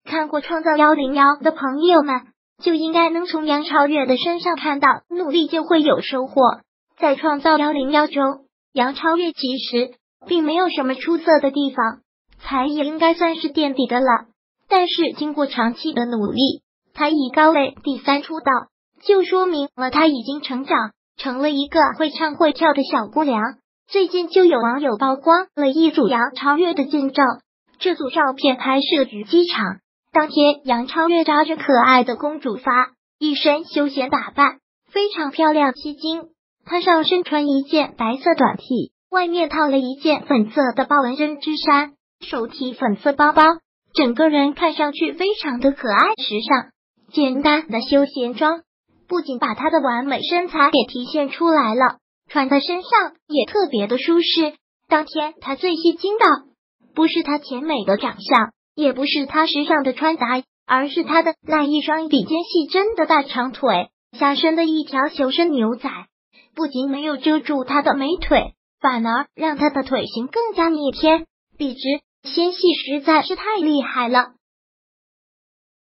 看过创造101的朋友们，就应该能从杨超越的身上看到努力就会有收获。在创造101中，杨超越其实并没有什么出色的地方，才艺应该算是垫底的了。但是经过长期的努力，她以高位第3出道，就说明了她已经成长，成了一个会唱会跳的小姑娘。最近就有网友曝光了一组杨超越的近照，这组照片拍摄于机场。当天，杨超越扎着可爱的公主发，一身休闲打扮，非常漂亮吸睛。她上身穿一件白色短 T， 外面套了一件粉色的豹纹针织衫，手提粉色包包，整个人看上去非常的可爱时尚。简单的休闲装不仅把她的完美身材给体现出来了，穿在身上也特别的舒适。当天她最吸睛的不是她甜美的长相，也不是她时尚的穿搭，而是她的那一双比肩细针的大长腿，下身的一条修身牛仔，不仅没有遮住她的美腿，反而让她的腿型更加逆天，笔直纤细，实在是太厉害了。